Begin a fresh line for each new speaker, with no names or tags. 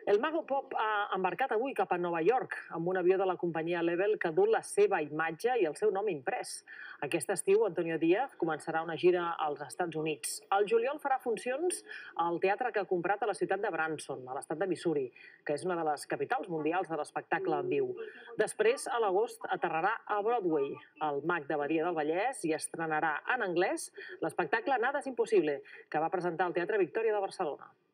El Mago Pop ha embarcat avui cap a Nova York amb un avió de la companyia Level que du la seva imatge i el seu nom imprès. Aquest estiu, Antonio Díaz començarà una gira als Estats Units. Al juliol farà funcions al teatre que ha comprat a la ciutat de Branson, a l'estat de Missouri, que és una de les capitals mundials de l'espectacle en viu. Després, a l'agost, aterrarà a Broadway, al Mag de Badia del Vallès, i estrenarà en anglès l'espectacle Nada es imposible, que va presentar al Teatre Victòria de Barcelona.